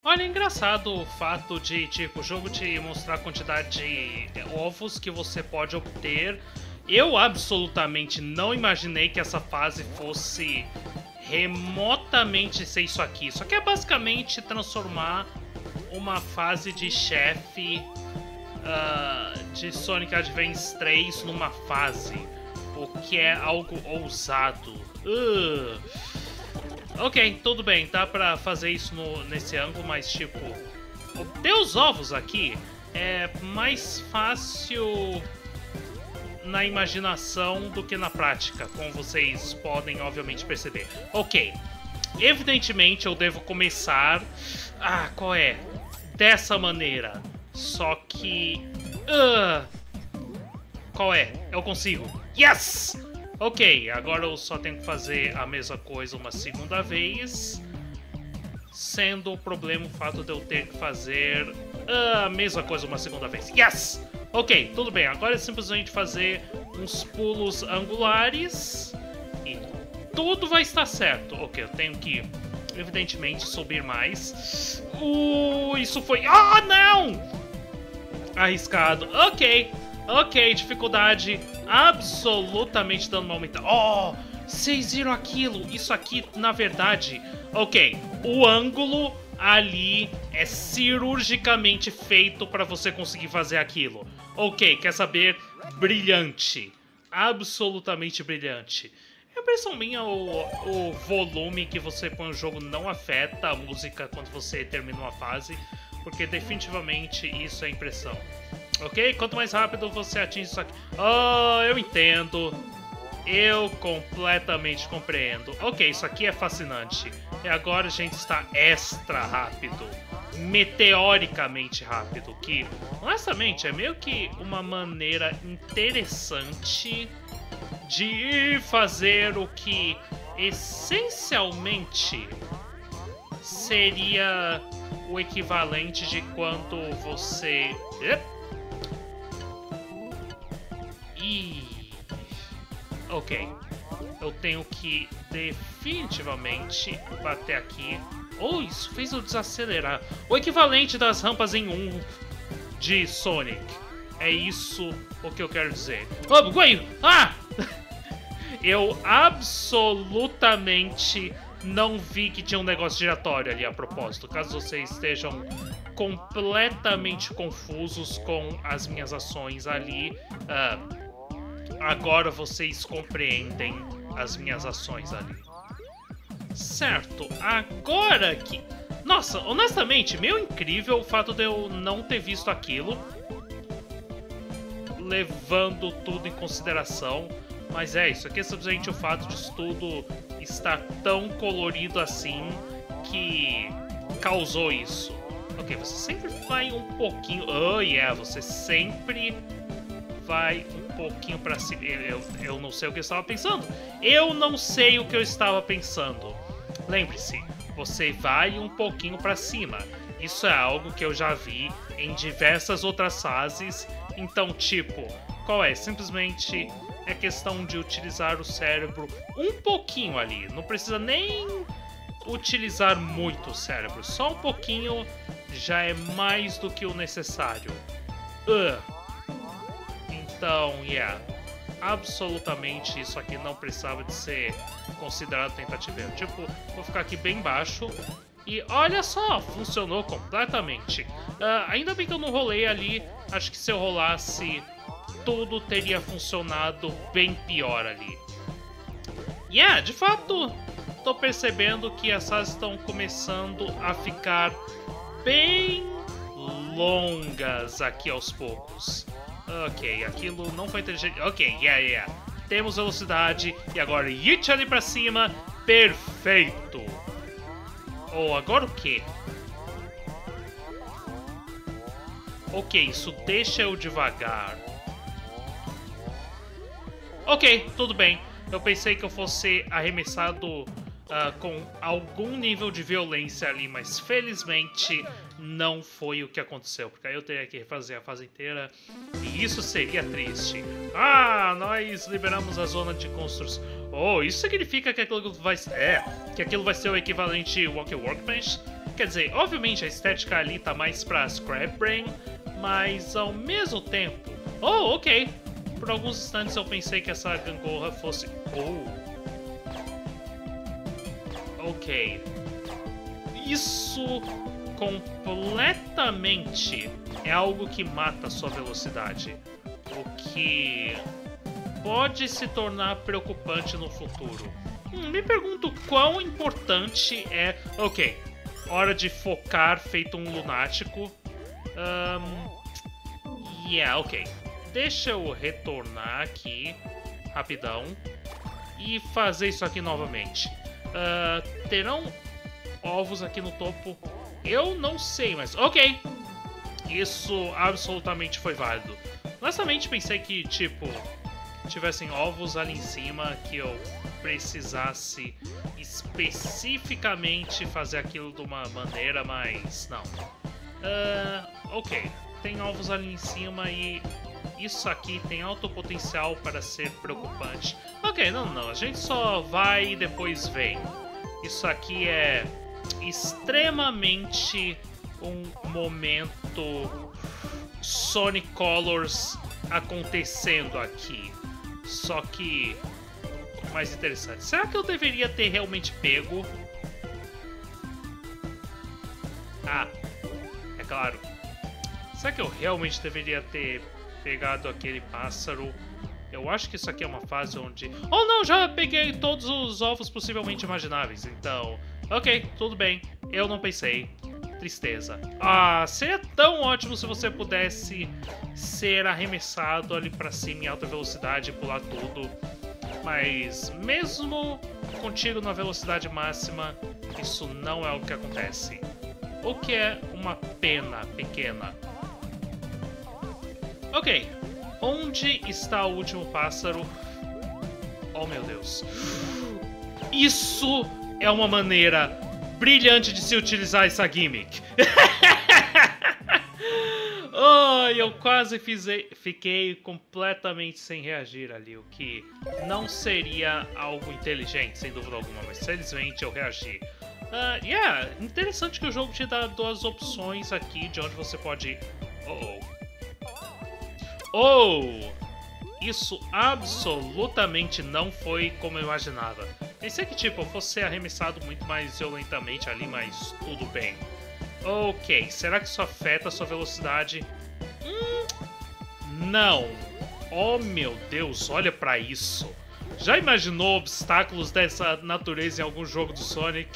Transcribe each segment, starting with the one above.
Olha, é engraçado o fato de, tipo, o jogo te mostrar a quantidade de ovos que você pode obter. Eu absolutamente não imaginei que essa fase fosse remotamente ser isso aqui. Isso aqui é basicamente transformar uma fase de chefe de Sonic Advance 3 numa fase, o que é algo ousado. Ok, tudo bem, dá pra fazer isso nesse ângulo, mas tipo, obter os ovos aqui é mais fácil na imaginação do que na prática, como vocês podem obviamente perceber. Ok, evidentemente eu devo começar... qual é? Dessa maneira. Só que... qual é? Eu consigo. Yes! Ok, agora eu só tenho que fazer a mesma coisa uma segunda vez. Sendo o problema o fato de eu ter que fazer a mesma coisa uma segunda vez. Yes! Ok, tudo bem. Agora é simplesmente fazer uns pulos angulares e tudo vai estar certo. Ok, eu tenho que, evidentemente, subir mais. Isso foi... não! Arriscado. Ok, dificuldade absolutamente dando uma aumentada. Vocês viram aquilo? Isso aqui, na verdade... Ok, o ângulo ali é cirurgicamente feito para você conseguir fazer aquilo. Ok, quer saber? Brilhante. Absolutamente brilhante. A impressão minha, o volume que você põe no jogo não afeta a música quando você termina uma fase, porque definitivamente isso é impressão. Ok? Quanto mais rápido você atinge isso aqui... eu entendo. Eu completamente compreendo. Ok, isso aqui é fascinante. E agora a gente está extra rápido. Meteoricamente rápido. Que, honestamente, é meio que uma maneira interessante de fazer o que essencialmente seria o equivalente de quando você... Ok, eu tenho que definitivamente bater aqui. Isso fez eu desacelerar. O equivalente das rampas em 1 de Sonic. É isso o que eu quero dizer. Guaio! Eu absolutamente não vi que tinha um negócio giratório ali a propósito. Caso vocês estejam completamente confusos com as minhas ações ali... agora vocês compreendem as minhas ações ali. Certo, agora que... Nossa, honestamente, meio incrível o fato de eu não ter visto aquilo. Levando tudo em consideração. Mas isso aqui é simplesmente o fato de tudo estar tão colorido assim que causou isso. Ok, você sempre vai um pouquinho... você sempre... vai um pouquinho pra cima. Eu não sei o que eu estava pensando. Eu não sei o que eu estava pensando. Lembre-se, você vai um pouquinho pra cima. Isso é algo que eu já vi em diversas outras fases. Então, tipo, qual é? Simplesmente é questão de utilizar o cérebro um pouquinho ali. Não precisa nem utilizar muito o cérebro. Só um pouquinho já é mais do que o necessário. Então, absolutamente isso aqui não precisava de ser considerado tentativa. Tipo, vou ficar aqui bem baixo e olha só, funcionou completamente. Ainda bem que eu não rolei ali, acho que se eu rolasse, tudo teria funcionado bem pior ali. De fato, tô percebendo que as fases estão começando a ficar bem longas aqui aos poucos. Ok, aquilo não foi inteligente. Ok, temos velocidade e agora Yeet ali pra cima. Perfeito. Agora o quê? Ok, isso deixa eu devagar. Ok, tudo bem. Eu pensei que eu fosse arremessado com algum nível de violência ali, mas felizmente não foi o que aconteceu, porque aí eu teria que refazer a fase inteira e isso seria triste. Nós liberamos a zona de construção. Isso significa que aquilo vai ser o equivalente Walkie Workbench? Quer dizer, obviamente a estética ali tá mais pra Scrap Brain, mas ao mesmo tempo... Oh, ok. Por alguns instantes eu pensei que essa gangorra fosse... Oh. Ok. Isso completamente é algo que mata a sua velocidade. O que pode se tornar preocupante no futuro. Me pergunto quão importante é... Ok, hora de focar feito um lunático. Ok. Deixa eu retornar aqui, rapidão, e fazer isso aqui novamente. Terão ovos aqui no topo? Eu não sei, mas ok. Isso absolutamente foi válido. Honestamente pensei que, tipo, tivessem ovos ali em cima que eu precisasse especificamente fazer aquilo de uma maneira, mas não. Ok, tem ovos ali em cima e isso aqui tem alto potencial para ser preocupante. Ok, não, a gente só vai e depois vem. Isso aqui é extremamente um momento Sonic Colors acontecendo aqui. Só que mais interessante. Será que eu deveria ter realmente pego? Ah, é claro. Será que eu realmente deveria ter pegado aquele pássaro? Eu acho que isso aqui é uma fase onde... Oh não, já peguei todos os ovos possivelmente imagináveis, então... Ok, tudo bem. Eu não pensei. Tristeza. Ah, seria tão ótimo se você pudesse ser arremessado ali pra cima em alta velocidade e pular tudo. Mas mesmo contigo na velocidade máxima, isso não é o que acontece. O que é uma pena pequena. Ok, onde está o último pássaro? Oh meu Deus. Isso é uma maneira brilhante de se utilizar essa gimmick. Oh, eu quase fiquei completamente sem reagir ali, o que não seria algo inteligente, sem dúvida alguma, mas felizmente eu reagi. Interessante que o jogo te dá duas opções aqui de onde você pode... Isso absolutamente não foi como eu imaginava. Pensei que, tipo, eu fosse ser arremessado muito mais violentamente ali, mas tudo bem. Ok, será que isso afeta a sua velocidade? Não. Oh, meu Deus, olha pra isso. Já imaginou obstáculos dessa natureza em algum jogo do Sonic?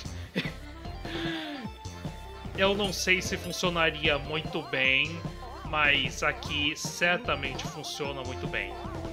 Eu não sei se funcionaria muito bem, mas aqui certamente funciona muito bem.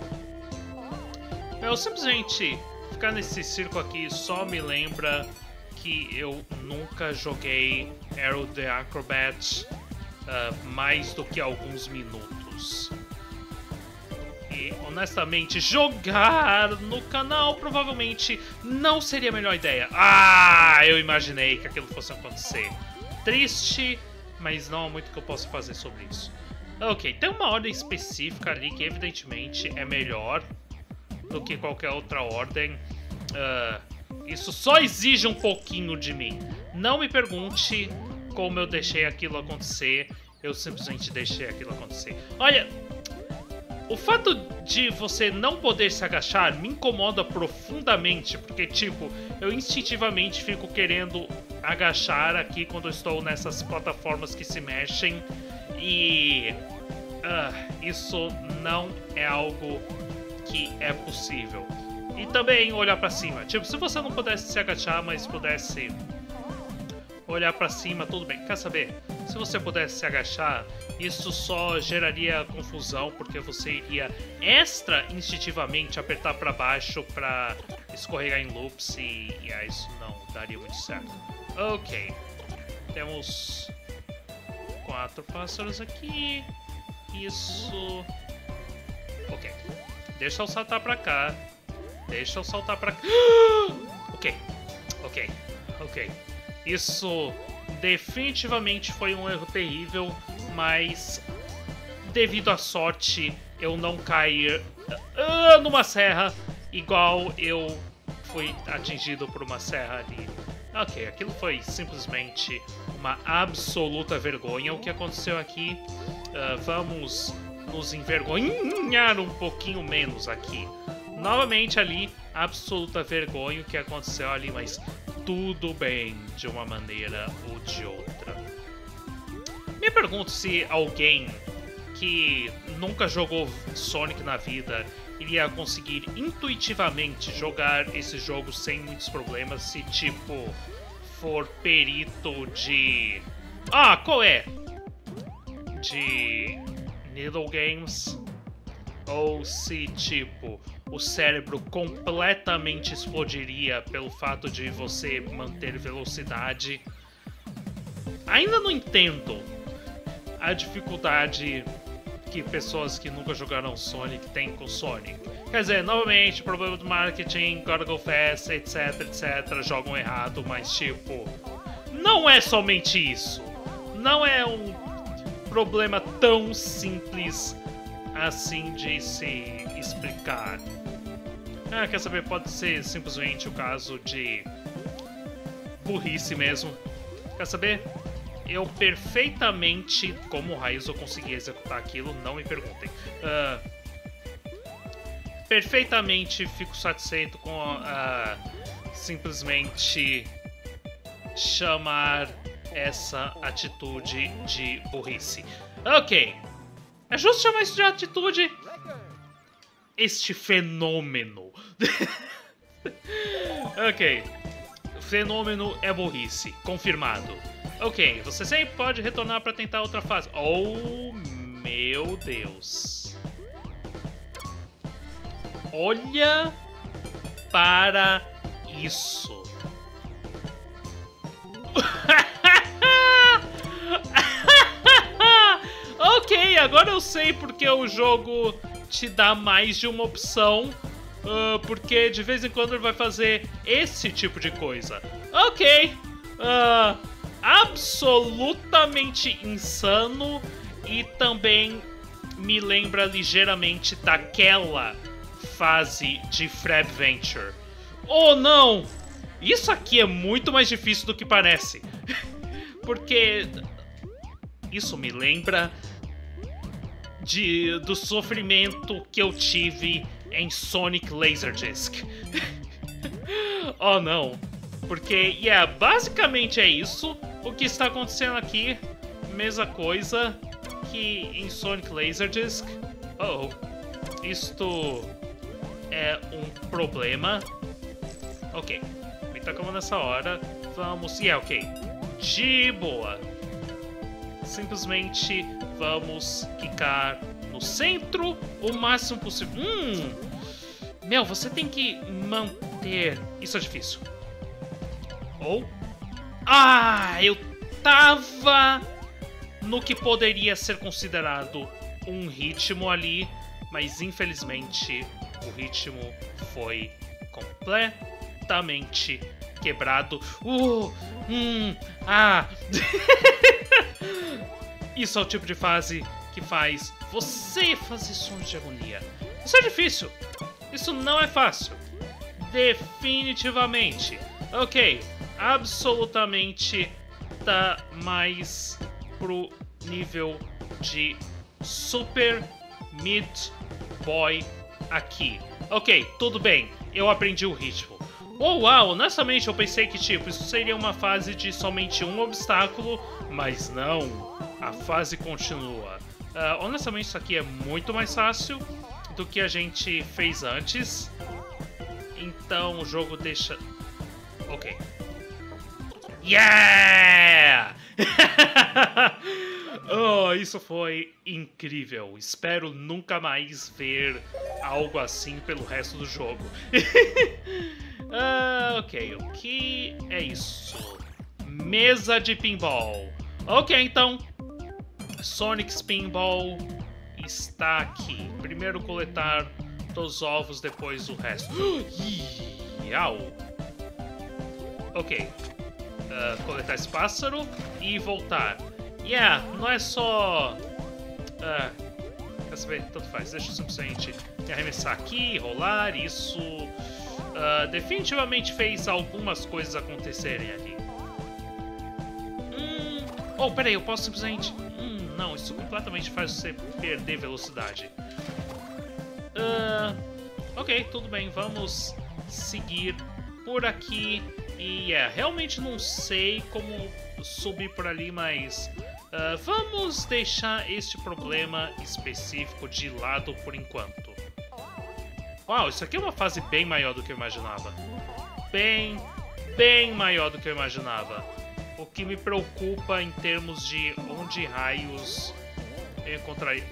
Eu simplesmente ficar nesse circo aqui só me lembra que eu nunca joguei Aero the Acrobat mais do que alguns minutos. E, honestamente, jogar no canal provavelmente não seria a melhor ideia. Ah, eu imaginei que aquilo fosse acontecer. Triste, mas não há muito que eu possa fazer sobre isso. Ok, tem uma ordem específica ali que evidentemente é melhor do que qualquer outra ordem. Isso só exige um pouquinho de mim. Não me pergunte como eu deixei aquilo acontecer. Eu simplesmente deixei aquilo acontecer. Olha, o fato de você não poder se agachar me incomoda profundamente, porque, tipo, eu instintivamente fico querendo agachar aqui quando eu estou nessas plataformas que se mexem e isso não é algo que é possível. E também olhar pra cima. Tipo, se você não pudesse se agachar, mas pudesse olhar pra cima, tudo bem. Quer saber? Se você pudesse se agachar, isso só geraria confusão, porque você iria extra instintivamente apertar pra baixo pra escorregar em loops e isso não daria muito certo. Ok. Temos 4 pássaros aqui. Isso... Ok. Deixa eu saltar pra cá. Deixa eu saltar pra cá. Ok. Isso definitivamente foi um erro terrível, mas devido à sorte eu não cair numa serra igual eu fui atingido por uma serra ali. Ok, aquilo foi simplesmente uma absoluta vergonha o que aconteceu aqui. Vamos nos envergonhar um pouquinho menos aqui. Novamente ali, absoluta vergonha o que aconteceu ali, mas tudo bem de uma maneira ou de outra. Me pergunto se alguém que nunca jogou Sonic na vida iria conseguir intuitivamente jogar esse jogo sem muitos problemas se, tipo, for perito de... Ah, qual é? De Needle Games. Ou se, tipo, o cérebro completamente explodiria pelo fato de você manter velocidade. Ainda não entendo a dificuldade que pessoas que nunca jogaram Sonic têm com Sonic. Quer dizer, novamente, problema do marketing, gotta go fast, etc, etc, jogam errado, mas tipo... Não é somente isso. Não é um problema tão simples assim de se explicar. Quer saber, pode ser simplesmente o caso de burrice mesmo. Quer saber? Eu perfeitamente, como raios eu consegui executar aquilo, não me perguntem. Perfeitamente fico satisfeito com simplesmente chamar essa atitude de burrice. Ok. É justo chamar isso de atitude? Este fenômeno. Ok. Fenômeno é burrice. Confirmado. Ok, você sempre pode retornar para tentar outra fase. Oh, meu Deus. Olha para isso. Ok, agora eu sei porque o jogo te dá mais de uma opção. Porque de vez em quando ele vai fazer esse tipo de coisa. Ok. Absolutamente insano e também me lembra ligeiramente daquela fase de Fredventure. Oh não! Isso aqui é muito mais difícil do que parece. Porque isso me lembra do sofrimento que eu tive em Sonic Laserdisc. Oh não! Porque, basicamente é isso. O que está acontecendo aqui, mesma coisa que em Sonic Laserdisc. Isto é um problema. Ok, me tacamos nessa hora. Vamos, ok. De boa. Simplesmente vamos quicar no centro o máximo possível. Meu, você tem que manter... Isso é difícil. Eu tava no que poderia ser considerado um ritmo ali, mas infelizmente o ritmo foi completamente quebrado. Isso é o tipo de fase que faz você fazer sons de agonia. Isso é difícil. Isso não é fácil. Definitivamente. Ok. Absolutamente tá mais pro nível de Super Meat Boy aqui. Ok, tudo bem, eu aprendi o ritmo. Uau, honestamente eu pensei que tipo, isso seria uma fase de somente um obstáculo, mas não, a fase continua. Honestamente isso aqui é muito mais fácil do que a gente fez antes. Então o jogo deixa... Ok. Yeah! Isso foi incrível. Espero nunca mais ver algo assim pelo resto do jogo. Ok, o que é isso? Mesa de pinball. Ok, então. Sonic's Pinball está aqui. Primeiro coletar todos os ovos, depois o resto. Ok. Coletar esse pássaro e voltar. Não é só... quer saber? Tanto faz. Deixa eu simplesmente me arremessar aqui, rolar. Isso definitivamente fez algumas coisas acontecerem ali. Oh, peraí, eu posso simplesmente... não, isso completamente faz você perder velocidade. Ok, tudo bem, vamos seguir por aqui. E realmente não sei como subir por ali, mas vamos deixar este problema específico de lado por enquanto. Uau, isso aqui é uma fase bem maior do que eu imaginava. Bem maior do que eu imaginava. O que me preocupa em termos de onde raios eu encontraria...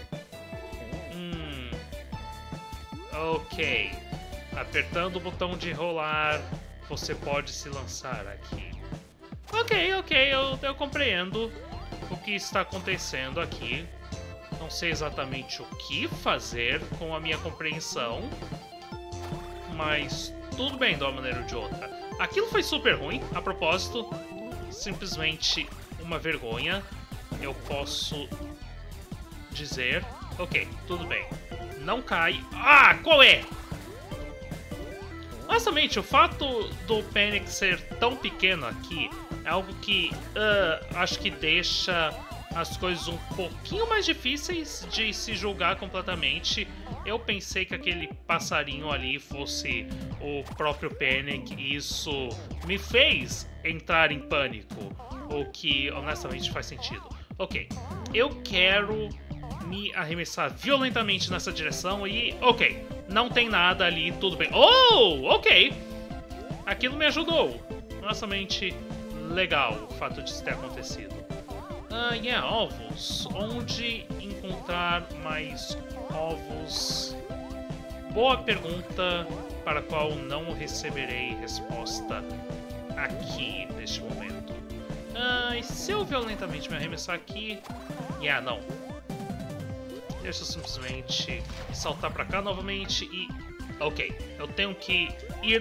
Ok. Apertando o botão de rolar, você pode se lançar aqui. Ok, eu compreendo o que está acontecendo aqui. Não sei exatamente o que fazer com a minha compreensão, mas tudo bem de uma maneira ou de outra. Aquilo foi super ruim, a propósito. Simplesmente uma vergonha. Eu posso dizer... Ok, tudo bem. Não cai... Ah, qual é? Honestamente, o fato do Panic ser tão pequeno aqui é algo que acho que deixa as coisas um pouquinho mais difíceis de se julgar completamente. Eu pensei que aquele passarinho ali fosse o próprio Panic e isso me fez entrar em pânico, o que honestamente faz sentido. Ok, eu quero me arremessar violentamente nessa direção e... Ok, não tem nada ali, tudo bem. Oh, ok! Aquilo me ajudou. Honestamente, legal o fato disso ter acontecido. Ovos. Onde encontrar mais ovos? Boa pergunta para a qual não receberei resposta aqui neste momento. E se eu violentamente me arremessar aqui... não. Deixa eu simplesmente saltar pra cá novamente e... Ok, eu tenho que ir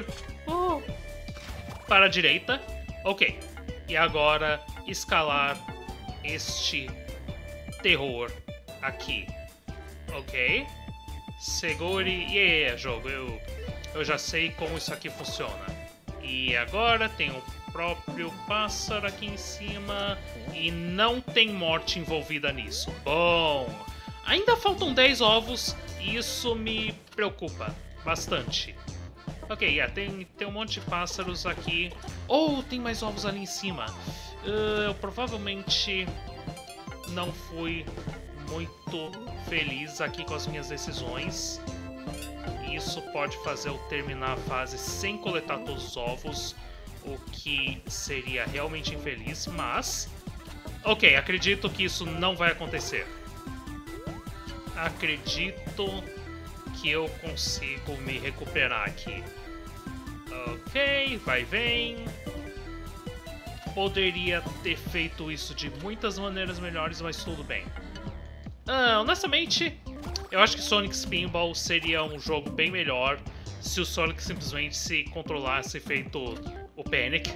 para a direita. Ok, e agora escalar este terror aqui. Ok, segure... jogo, eu já sei como isso aqui funciona. E agora tem o próprio pássaro aqui em cima e não tem morte envolvida nisso. Bom... Ainda faltam 10 ovos e isso me preocupa bastante. Ok, tem um monte de pássaros aqui. Oh, tem mais ovos ali em cima. Eu provavelmente não fui muito feliz aqui com as minhas decisões. Isso pode fazer eu terminar a fase sem coletar todos os ovos, o que seria realmente infeliz, mas... Ok, acredito que isso não vai acontecer. Acredito que eu consigo me recuperar aqui. Ok, vai, vem. Poderia ter feito isso de muitas maneiras melhores, mas tudo bem. Honestamente, eu acho que Sonic Spinball seria um jogo bem melhor se o Sonic simplesmente se controlasse feito o Panic.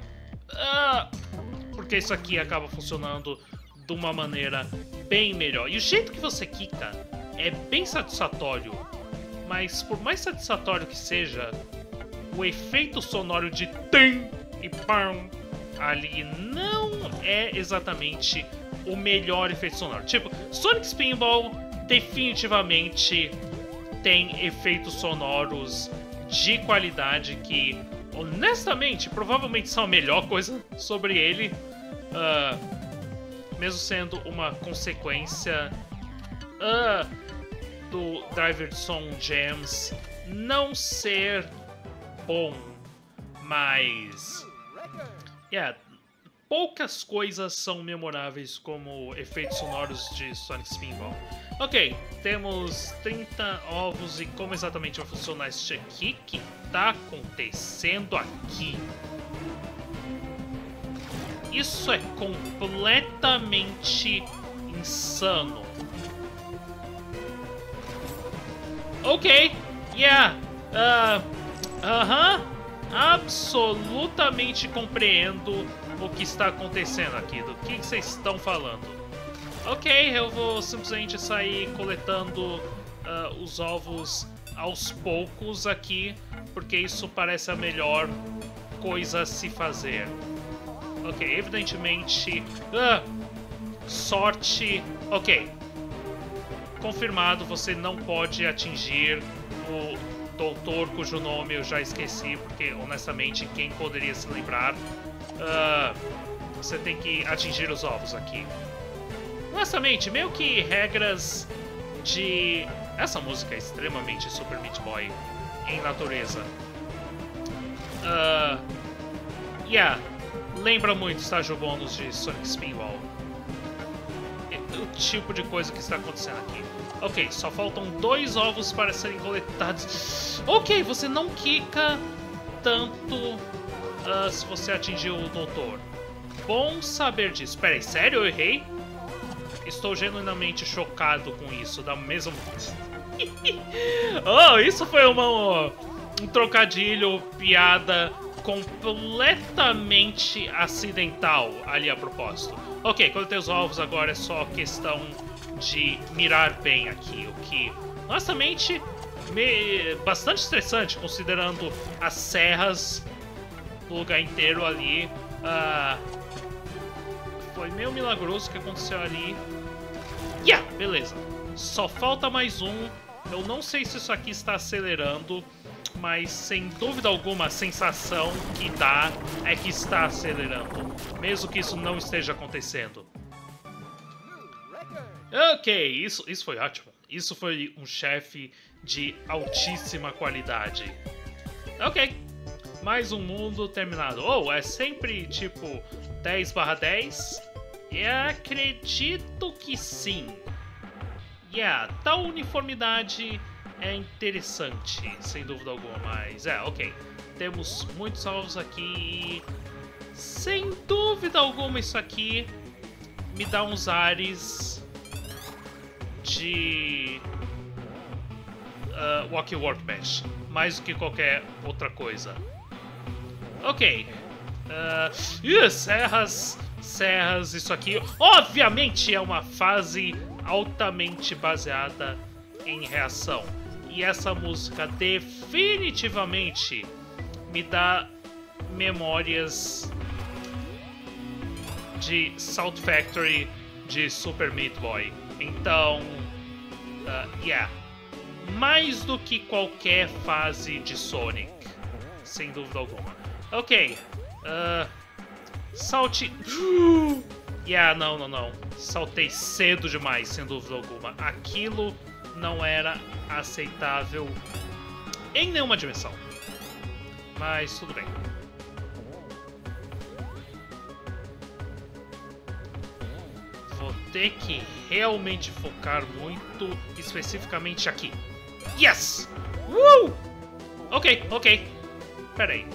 Porque isso aqui acaba funcionando de uma maneira bem melhor. E o jeito que você quica é bem satisfatório, mas por mais satisfatório que seja, o efeito sonoro de TEM e PAM ali não é exatamente o melhor efeito sonoro. Tipo, Sonic Spinball definitivamente tem efeitos sonoros de qualidade que, honestamente, provavelmente são a melhor coisa sobre ele. Mesmo sendo uma consequência do Driver Song Gems não ser bom, mas poucas coisas são memoráveis como efeitos sonoros de Sonic Spinball. Ok, temos 30 ovos e como exatamente vai funcionar isso aqui? O que tá acontecendo aqui? Isso é completamente insano. Ok, absolutamente compreendo o que está acontecendo aqui, do que vocês estão falando. Ok, eu vou simplesmente sair coletando os ovos aos poucos aqui, porque isso parece a melhor coisa a se fazer. Ok, evidentemente... sorte... Ok. Confirmado, você não pode atingir o doutor cujo nome eu já esqueci, porque, honestamente, quem poderia se lembrar? Você tem que atingir os ovos aqui. Honestamente, meio que regras de... Essa música é extremamente Super Meat Boy em natureza. Lembra muito estágio bônus de Sonic Spinball. O tipo de coisa que está acontecendo aqui. Ok, só faltam 2 ovos para serem coletados. Ok, você não quica tanto se você atingiu o doutor. Bom saber disso. Pera aí, sério? Eu errei? Estou genuinamente chocado com isso. Da mesma... Oh, isso foi um trocadilho, piada completamente acidental ali a propósito. Ok, coletei os ovos, agora é só questão de mirar bem aqui, o que, honestamente, bastante estressante, considerando as serras do lugar inteiro ali. Foi meio milagroso o que aconteceu ali. Beleza. Só falta mais um. Eu não sei se isso aqui está acelerando, mas sem dúvida alguma a sensação que dá é que está acelerando, mesmo que isso não esteja acontecendo. Ok, isso foi ótimo. Isso foi um chefe de altíssima qualidade. Ok, mais um mundo terminado. Oh, é sempre tipo 10/10? Eu acredito que sim. Tal uniformidade é interessante, sem dúvida alguma, mas ok. Temos muitos alvos aqui e, sem dúvida alguma, isso aqui me dá uns ares de Walkie Workbench, mais do que qualquer outra coisa. Ok. Serras, isso aqui obviamente é uma fase altamente baseada em reação. E essa música definitivamente me dá memórias de Salt Factory de Super Meat Boy. Então, mais do que qualquer fase de Sonic, sem dúvida alguma. Ok, salte... não. Saltei cedo demais, sem dúvida alguma. Aquilo não era aceitável em nenhuma dimensão. Mas tudo bem. Vou ter que realmente focar muito especificamente aqui. Yes! Ok. Pera aí.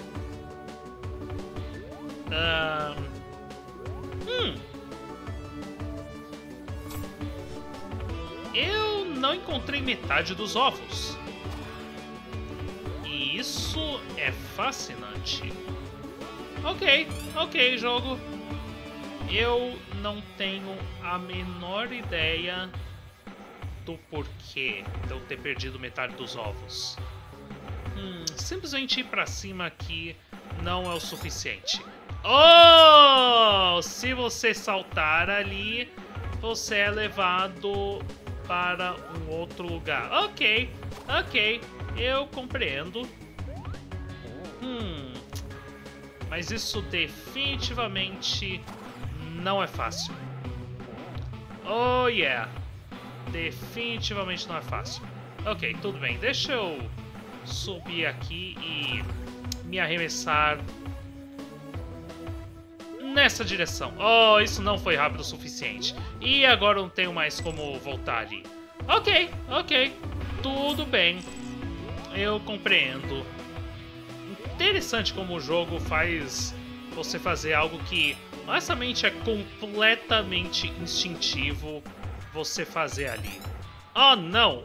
Eu não encontrei metade dos ovos. E isso é fascinante. Ok, jogo. Eu não tenho a menor ideia do porquê de eu ter perdido metade dos ovos. Simplesmente ir pra cima aqui não é o suficiente. Oh! Se você saltar ali, você é levado para um outro lugar. Ok, eu compreendo. Mas isso definitivamente não é fácil. Oh yeah, definitivamente não é fácil. Ok, tudo bem, deixa eu subir aqui e me arremessar nessa direção. Oh, isso não foi rápido o suficiente. E agora eu não tenho mais como voltar ali. Ok, tudo bem. Eu compreendo. Interessante como o jogo faz você fazer algo que, honestamente, é completamente instintivo você fazer ali. Oh, não!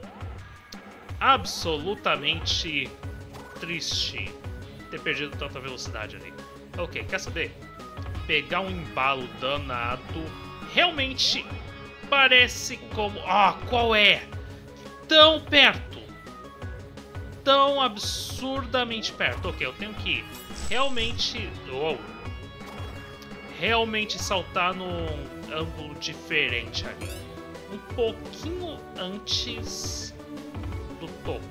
Absolutamente triste ter perdido tanta velocidade ali. Ok, quer saber? Pegar um embalo danado realmente parece como... qual é? Tão perto! Tão absurdamente perto. Ok, eu tenho que realmente... realmente saltar num ângulo diferente ali. Um pouquinho antes do topo.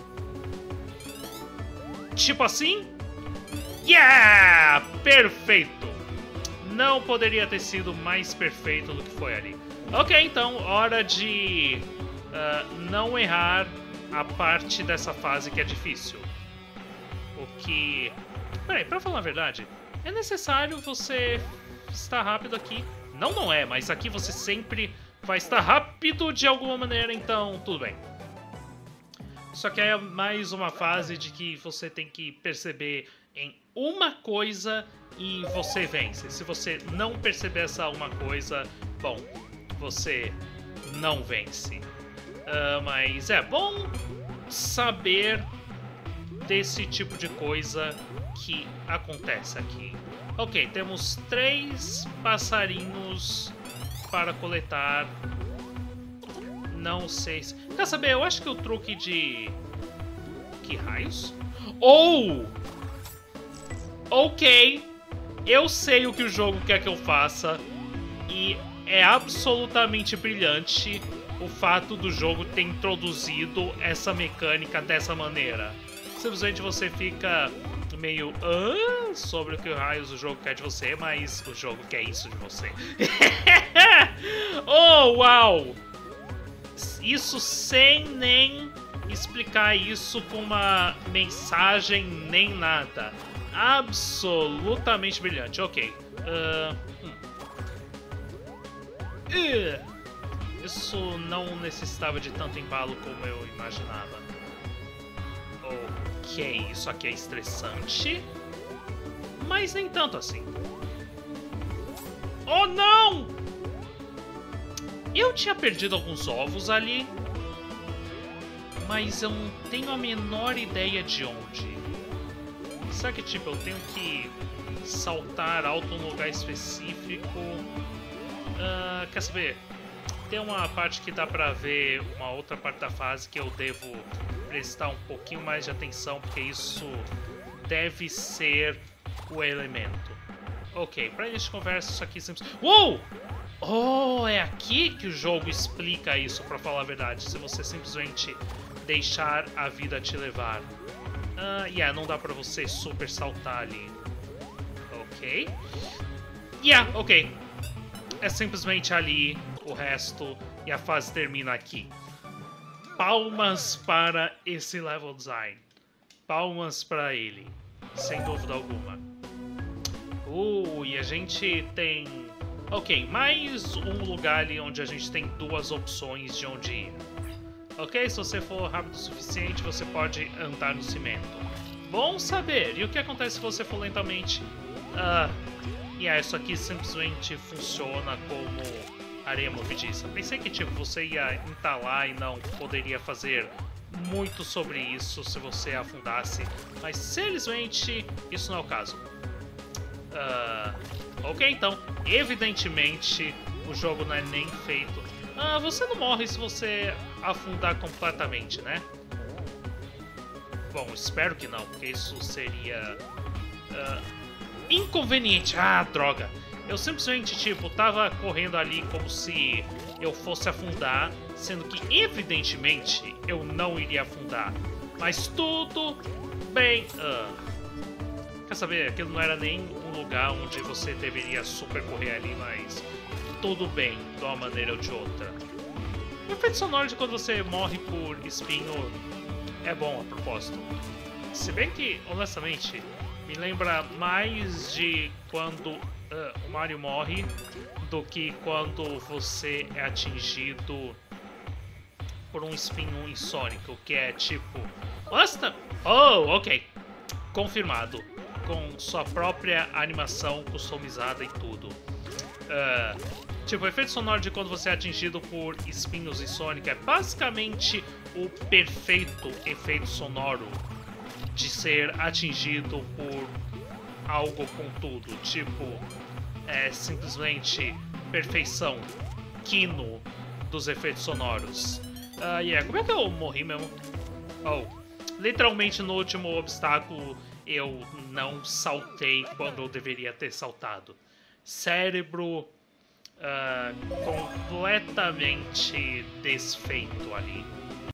Tipo assim? Yeah! Perfeito! Não poderia ter sido mais perfeito do que foi ali. Ok, então, hora de não errar a parte dessa fase que é difícil. O que... Peraí, pra falar a verdade, é necessário você estar rápido aqui. Não é, mas aqui você sempre vai estar rápido de alguma maneira, então tudo bem. Só que é mais uma fase de que você tem que perceber em uma coisa e você vence. Se você não perceber essa uma coisa, bom, você não vence. Mas é bom saber desse tipo de coisa que acontece aqui. Ok, temos 3 passarinhos para coletar. Não sei se... Quer saber? Eu acho que o truque de... Que raios? Ok, eu sei o que o jogo quer que eu faça e é absolutamente brilhante o fato do jogo ter introduzido essa mecânica dessa maneira. Simplesmente você fica meio sobre o que raios o jogo quer de você, mas o jogo quer isso de você. Oh, uau! Isso sem nem explicar isso com uma mensagem nem nada. Absolutamente brilhante. Ok. Isso não necessitava de tanto embalo como eu imaginava. Ok, isso aqui é estressante. Mas nem tanto assim. Oh, não! Eu tinha perdido alguns ovos ali, mas eu não tenho a menor ideia de onde. Será que, tipo, eu tenho que saltar alto num lugar específico? Quer saber? Tem uma parte que dá pra ver uma outra parte da fase que eu devo prestar um pouquinho mais de atenção, porque isso deve ser o elemento. Ok, pra início de conversa, isso aqui simples... Uou! Oh, é aqui que o jogo explica isso, pra falar a verdade. Se você simplesmente deixar a vida te levar. Não dá pra você super saltar ali. Ok. Ok. É simplesmente ali, o resto, e a fase termina aqui. Palmas para esse level design. Palmas para ele, sem dúvida alguma. E a gente tem... Ok, mais um lugar ali onde a gente tem 2 opções de onde ir. Ok, se você for rápido o suficiente, você pode andar no cimento. Bom saber! E o que acontece se você for lentamente? Isso aqui simplesmente funciona como areia movediça. Pensei que tipo, você ia entalar e não poderia fazer muito sobre isso se você afundasse. Mas simplesmente isso não é o caso. Ok, então, evidentemente, o jogo não é nem feito... você não morre se você afundar completamente, né? Bom, espero que não, porque isso seria... inconveniente. Droga! Eu simplesmente, tipo, tava correndo ali como se eu fosse afundar, sendo que, evidentemente, eu não iria afundar. Mas tudo bem... Quer saber? Aquilo não era nem um lugar onde você deveria super correr ali, mas tudo bem, de uma maneira ou de outra. O efeito sonoro de quando você morre por espinho é bom a propósito. Se bem que, honestamente, me lembra mais de quando o Mario morre do que quando você é atingido por um espinho em Sonic, o que é tipo... Basta! Oh, ok. Confirmado. Com sua própria animação customizada e tudo. Tipo, o efeito sonoro de quando você é atingido por espinhos em Sonic é basicamente o perfeito efeito sonoro de ser atingido por algo com tudo. Tipo, é simplesmente perfeição. Quino dos efeitos sonoros. Como é que eu morri mesmo? Literalmente no último obstáculo eu não saltei quando eu deveria ter saltado. cérebro completamente desfeito ali.